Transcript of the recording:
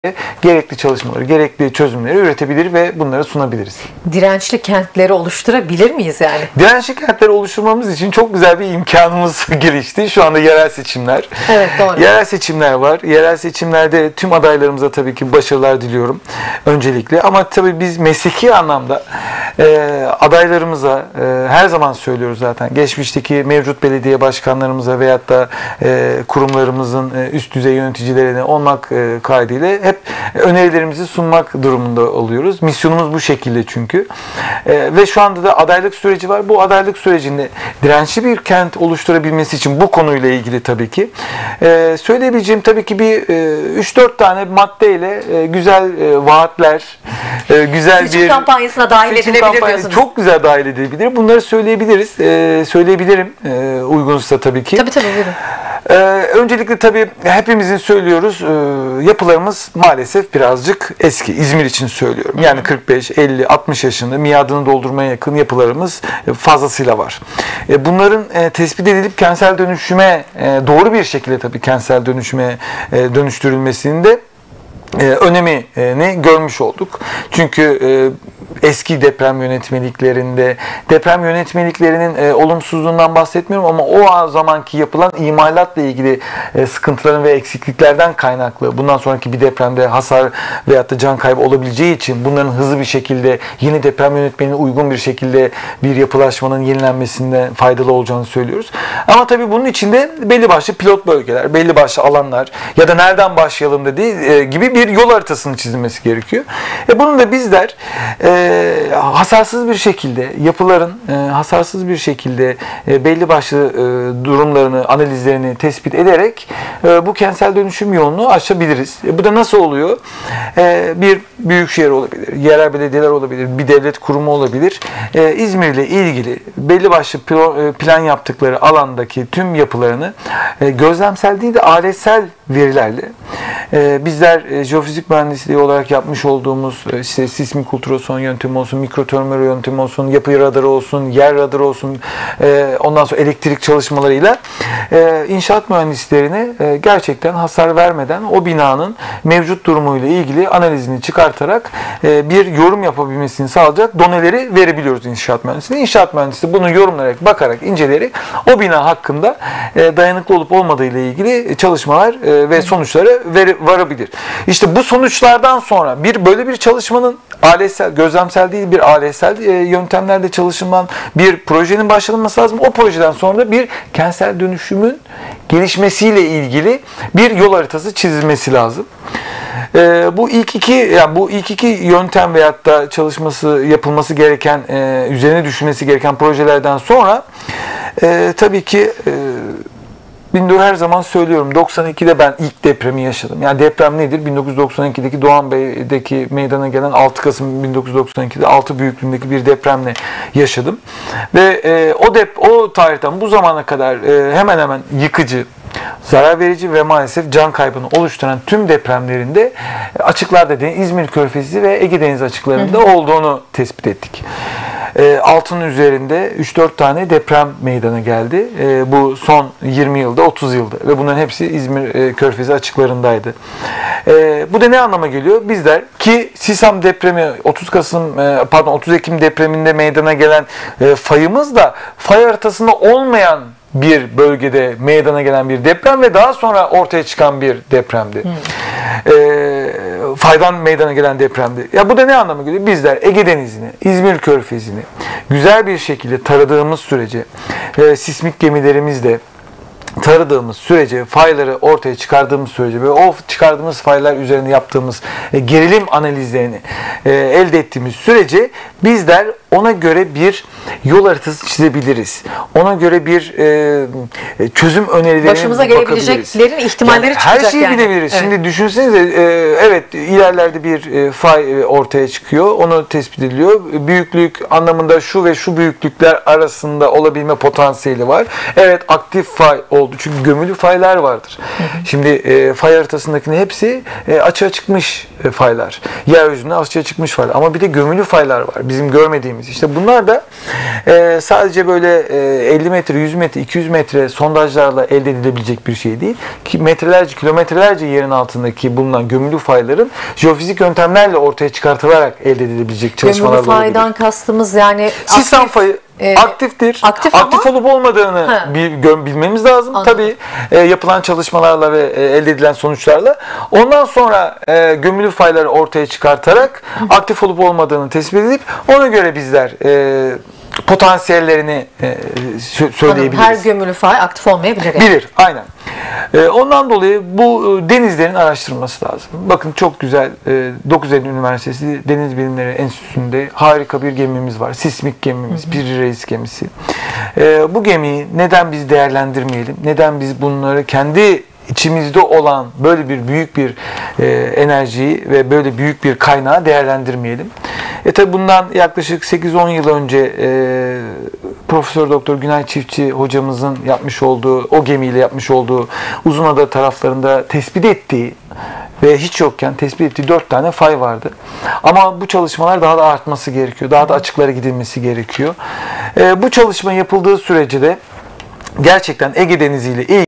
gerekli çalışmaları, gerekli çözümleri üretebilir ve bunları sunabiliriz. Dirençli kentleri oluşturabilir miyiz yani? Dirençli kentleri oluşturmamız için çok güzel bir imkanımız gelişti. Şu anda yerel seçimler. Evet, doğru. Yerel seçimler var. Yerel seçimlerde tüm adaylarımıza tabii ki başarılar diliyorum öncelikle. Ama tabii biz mesleki anlamda adaylarımıza her zaman söylüyoruz zaten. Geçmişteki mevcut belediye başkanlarımıza veyahut da kurumlarımızın üst düzey yöneticilerine olmak kaydıyla hep önerilerimizi sunmak durumunda oluyoruz. Misyonumuz bu şekilde çünkü. Ve şu anda da adaylık süreci var. Bu adaylık sürecinde dirençli bir kent oluşturabilmesi için bu konuyla ilgili tabii ki söyleyebileceğim tabii ki bir 3-4 tane maddeyle güzel vaatler, güzel Seçim bir kampanyasına dahil edilebilir diyorsunuz. çok güzel dahil edilebilir. Bunları söyleyebiliriz. Söyleyebilirim uygunsa tabii ki. Tabii buyurun. Öncelikle tabii hepimizin söylüyoruz yapılarımız maalesef birazcık eski. İzmir için söylüyorum. Yani 45, 50, 60 yaşında miadını doldurmaya yakın yapılarımız fazlasıyla var. Bunların tespit edilip kentsel dönüşüme doğru bir şekilde tabii kentsel dönüşüme dönüştürülmesinde önemini görmüş olduk. Çünkü eski deprem yönetmeliklerinin olumsuzluğundan bahsetmiyorum ama o zamanki yapılan imalatla ilgili sıkıntıların ve eksikliklerden kaynaklı bundan sonraki bir depremde hasar veyahut da can kaybı olabileceği için bunların hızlı bir şekilde yeni deprem yönetmeliğine uygun bir şekilde bir yapılaşmanın yenilenmesinde faydalı olacağını söylüyoruz. Ama tabii bunun içinde belli başlı pilot bölgeler, belli başlı alanlar ya da nereden başlayalım dediği gibi bir yol haritasının çizilmesi gerekiyor. Bunun da bizler hasarsız bir şekilde yapıların hasarsız bir şekilde belli başlı durumlarını, analizlerini tespit ederek bu kentsel dönüşüm yolunu açabiliriz. Bu da nasıl oluyor? Bir büyükşehir olabilir, yerel belediyeler olabilir, bir devlet kurumu olabilir. İzmir ile ilgili belli başlı plan yaptıkları alandaki tüm yapılarını gözlemsel değil de aletsel verilerle bizler jeofizik mühendisliği olarak yapmış olduğumuz işte sismik ultrason yöntemi olsun, mikrotermal yöntemi olsun, yapı radarı olsun, yer radarı olsun, ondan sonra elektrik çalışmalarıyla inşaat mühendislerine gerçekten hasar vermeden o binanın mevcut durumuyla ilgili analizini çıkartarak bir yorum yapabilmesini sağlayacak doneleri verebiliyoruz inşaat mühendisliğine. İnşaat mühendisi bunu yorumlayarak, bakarak, inceleyerek o bina hakkında dayanıklı olup olmadığı ile ilgili çalışmalar ve sonuçlara varabilir. İşte bu sonuçlardan sonra böyle bir çalışmanın aletsel, gözlemsel değil bir aletsel yöntemlerde çalışılan bir projenin başlanması lazım. O projeden sonra da bir kentsel dönüşümün gelişmesiyle ilgili bir yol haritası çizilmesi lazım. Bu ilk iki yöntem veyahut da çalışması yapılması gereken, üzerine düşünmesi gereken projelerden sonra tabii ki her zaman söylüyorum 92'de ben ilk depremi yaşadım. Yani deprem nedir? 1992'deki Doğan Bey'deki meydana gelen 6 Kasım 1992'de 6 büyüklüğündeki bir depremle yaşadım. Ve o tarihten bu zamana kadar hemen hemen yıkıcı, zarar verici ve maalesef can kaybını oluşturan tüm depremlerinde açıklarda İzmir Körfezi ve Ege Denizi açıklarında olduğunu tespit ettik. Altının üzerinde 3-4 tane deprem meydana geldi. Bu son 20 yılda, 30 yılda ve bunların hepsi İzmir Körfezi açıklarındaydı. Bu da ne anlama geliyor? Bizler ki Sisam depremi 30 Ekim depreminde meydana gelen fayımız da fay haritasında olmayan bir bölgede meydana gelen bir deprem ve daha sonra ortaya çıkan bir depremdi. Faydan meydana gelen depremdi. Ya bu da ne anlama geliyor? Bizler Ege Denizi'ni, İzmir Körfezi'ni güzel bir şekilde taradığımız sürece, sismik gemilerimizle taradığımız sürece, fayları ortaya çıkardığımız sürece ve o çıkardığımız faylar üzerine yaptığımız gerilim analizlerini elde ettiğimiz sürece bizler ona göre bir yol haritası çizebiliriz. Ona göre bir çözüm önerilerine başımıza gelebileceklerin ihtimalleri çıkacak. Her şeyi yani bilebiliriz. Evet. Şimdi düşünsenize evet ilerlerde bir fay ortaya çıkıyor. Onu tespit ediliyor. Büyüklük anlamında şu ve şu büyüklükler arasında olabilme potansiyeli var. Evet aktif fay oldu. Çünkü gömülü faylar vardır. Şimdi fay haritasındakinin hepsi açığa çıkmış faylar. Yeryüzünde açığa çıkmış faylar. Ama bir de gömülü faylar var. Bizim görmediğimiz. İşte bunlar da sadece böyle 50 metre, 100 metre, 200 metre sondajlarla elde edilebilecek bir şey değil. Ki metrelerce, kilometrelerce yerin altındaki bulunan gömülü fayların jeofizik yöntemlerle ortaya çıkartılarak elde edilebilecek çalışmalar Gömülü olabilir. faydan kastımız yani Sistem fayı aktiftir. Aktif olup olmadığını bilmemiz lazım. Tabii yapılan çalışmalarla ve elde edilen sonuçlarla. Ondan sonra gömülü fayları ortaya çıkartarak aktif olup olmadığını tespit edip ona göre bizler potansiyellerini söyleyebiliriz. Her gömülü fay aktif olmayabilir. Yani. Bilir, aynen. Ondan dolayı bu denizlerin araştırılması lazım. Bakın çok güzel, 9 Eylül Üniversitesi Deniz Bilimleri Enstitüsü'nde harika bir gemimiz var. Sismik gemimiz, Piri Reis gemisi. Bu gemiyi neden biz değerlendirmeyelim? Neden biz bunları kendi içimizde olan böyle bir büyük bir enerjiyi ve böyle büyük bir kaynağı değerlendirmeyelim? Tabi bundan yaklaşık 8-10 yıl önce Profesör Doktor Günay Çiftçi hocamızın yapmış olduğu, o gemiyle yapmış olduğu Uzunada taraflarında tespit ettiği ve hiç yokken tespit ettiği 4 tane fay vardı. Ama bu çalışmalar daha da artması gerekiyor. Daha da açıklara gidilmesi gerekiyor. Bu çalışma yapıldığı sürece de gerçekten Ege Denizi ile ilgili